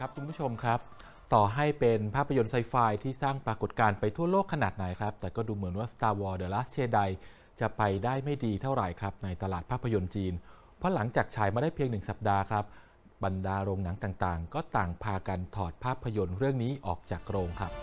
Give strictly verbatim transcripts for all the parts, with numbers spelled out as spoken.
ครับคุณผู้ชมครับต่อให้เป็นภาพยนตร์ไซไฟที่สร้างปรากฏการณ์ไปทั่วโลกขนาดไหนครับแต่ก็ดูเหมือนว่า Star Wars The Last Jedi จะไปได้ไม่ดีเท่าไหร่ครับในตลาดภาพยนตร์จีนเพราะหลังจากฉายมาได้เพียงหนึ่งสัปดาห์ครับบรรดาโรงหนังต่างๆก็ต่างพากันถอดภาพยนตร์เรื่องนี้ออกจากโรงครับ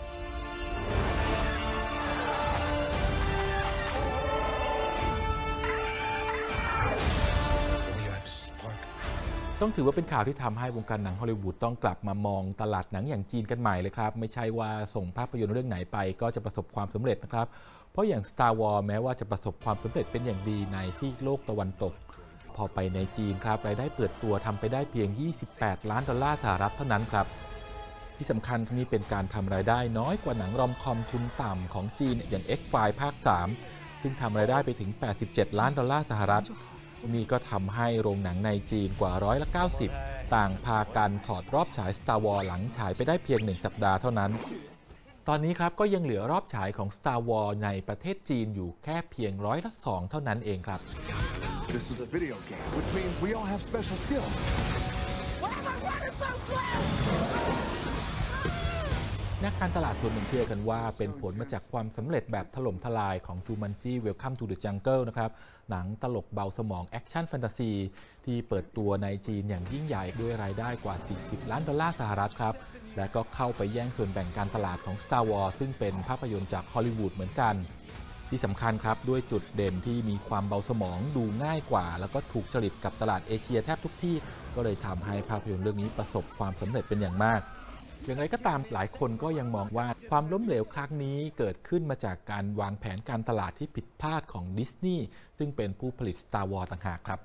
ต้องถือว่าเป็นข่าวที่ทำให้วงการหนังฮอลลีวูดต้องกลับมามองตลาดหนังอย่างจีนกันใหม่เลยครับไม่ใช่ว่าส่งภาพยนตร์เรื่องไหนไปก็จะประสบความสำเร็จนะครับเพราะอย่าง Star Wars แม้ว่าจะประสบความสำเร็จเป็นอย่างดีในซีกโลกตะวันตกพอไปในจีนครับรายได้เปิดตัวทำไปได้เพียงยี่สิบแปดล้านดอลลาร์สหรัฐเท่านั้นครับที่สำคัญนี่เป็นการทำรายได้น้อยกว่าหนังรอมคอมทุนต่ำของจีนอย่าง X-Files ภาคสามซึ่งทำรายได้ไปถึงแปดสิบเจ็ดล้านดอลลาร์สหรัฐนี่ก็ทำให้โรงหนังในจีนกว่าร้อยละเก้าสิบต่างพากันถอดรอบฉาย Star Wars หลังฉายไปได้เพียงหนึ่งสัปดาห์เท่านั้นตอนนี้ครับก็ยังเหลือรอบฉายของ Star Wars ในประเทศจีนอยู่แค่เพียงร้อยละสองเท่านั้นเองครับ This is a video game, which means we all have special skills. Why am I running so slow? นักการตลาดส่วนหนึ่งเชื่อกันว่าเป็นผลมาจากความสำเร็จแบบถล่มทลายของ Jumanji Welcome to the Jungle นะครับหนังตลกเบาสมองแอคชั่นแฟนตาซีที่เปิดตัวในจีนอย่างยิ่งใหญ่ด้วยรายได้กว่าสี่สิบล้านดอลลาร์สหรัฐครับและก็เข้าไปแย่งส่วนแบ่งการตลาดของ Star Wars ซึ่งเป็นภาพยนตร์จากฮอลลีวูดเหมือนกันที่สำคัญครับด้วยจุดเด่นที่มีความเบาสมองดูง่ายกว่าแล้วก็ถูกจริตกับตลาดเอเชียแทบทุกที่ก็เลยทำให้ภาพยนตร์เรื่องนี้ประสบความสำเร็จเป็นอย่างมากอย่างไรก็ตามหลายคนก็ยังมองว่าความล้มเหลวครั้งนี้เกิดขึ้นมาจากการวางแผนการตลาดที่ผิดพลาดของดิสนีย์ซึ่งเป็นผู้ผลิต Star Wars ต่างหากครับ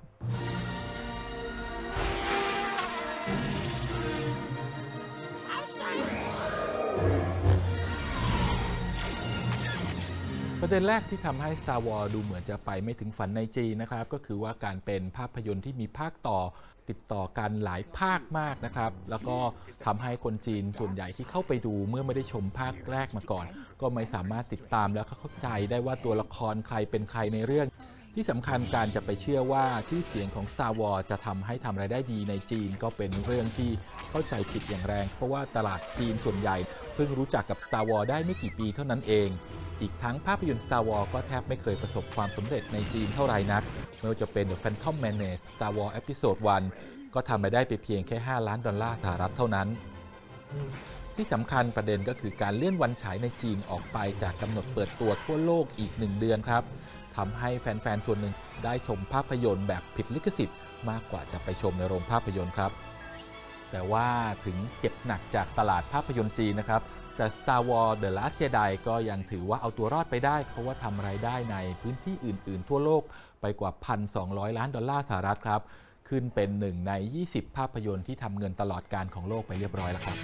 ประเด็นแรกที่ทำให้ Star Wars ดูเหมือนจะไปไม่ถึงฝันในจีนนะครับก็คือว่าการเป็นภาพยนตร์ที่มีภาคต่อติดต่อกันหลายภาคมากนะครับแล้วก็ทำให้คนจีนส่วนใหญ่ที่เข้าไปดูเมื่อไม่ได้ชมภาคแรกมาก่อนก็ไม่สามารถติดตามและเข้าใจได้ว่าตัวละครใครเป็นใครในเรื่องที่สำคัญการจะไปเชื่อว่าชื่อเสียงของ Star Wars จะทำให้ทำรายได้ดีในจีนก็เป็นเรื่องที่เข้าใจผิดอย่างแรงเพราะว่าตลาดจีนส่วนใหญ่เพิ่งรู้จักกับ Star Wars ได้ไม่กี่ปีเท่านั้นเองอีกทั้งภาพยนตร์ Star Wars ก็แทบไม่เคยประสบความสำเร็จในจีนเท่าไหร่นักไม่ว่าจะเป็น The Phantom Menace Star Wars Episode วันก็ทำรายได้ไปเพียงแค่ห้าล้านดอลลาร์สหรัฐเท่านั้นที่สำคัญประเด็นก็คือการเลื่อนวันฉายในจีนออกไปจากกำหนดเปิดตัวทั่วโลกอีกหนึ่งเดือนครับทำให้แฟนๆส่วนหนึ่งได้ชมภาพยนตร์แบบผิดลิขสิทธิ์มากกว่าจะไปชมในโรงภาพยนตร์ครับแต่ว่าถึงเจ็บหนักจากตลาดภาพยนตร์จีนนะครับแต่ Star Wars The Last Jedi ก็ยังถือว่าเอาตัวรอดไปได้เพราะว่าทำรายได้ในพื้นที่อื่นๆทั่วโลกไปกว่า หนึ่งพันสองร้อย ล้านดอลลาร์สหรัฐครับขึ้นเป็นหนึ่งในยี่สิบภาพยนตร์ที่ทำเงินตลอดการของโลกไปเรียบร้อยแล้วครับ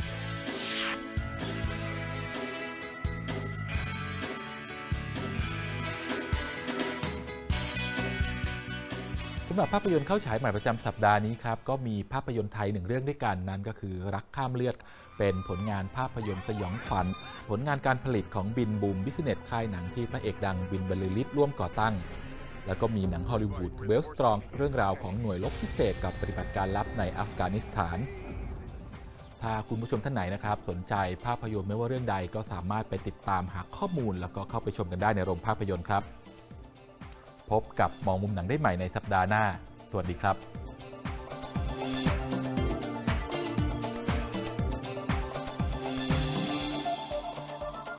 สำหรับภาพยนตร์เข้าฉายใหม่ประจำสัปดาห์นี้ครับก็มีภาพยนตร์ไทยหนึ่งเรื่องด้วยกันนั่นก็คือรักข้ามเลือดเป็นผลงานภาพยนตร์สยองขวัญผลงานการผลิตของบินบูมบิสเนสค่ายหนังที่พระเอกดังบินบรรลือฤทธิ์ร่วมก่อตั้งแล้วก็มีหนังฮอลลีวูดเวลสตรองเรื่องราวของหน่วยรบพิเศษกับปฏิบัติการลับในอัฟกานิสถานถ้าคุณผู้ชมท่านไหนนะครับสนใจภาพยนตร์ไม่ว่าเรื่องใดก็สามารถไปติดตามหาข้อมูลแล้วก็เข้าไปชมกันได้ในโรงภาพยนตร์ครับพบกับมองมุมหนังได้ใหม่ในสัปดาห์หน้าสวัสดีครับ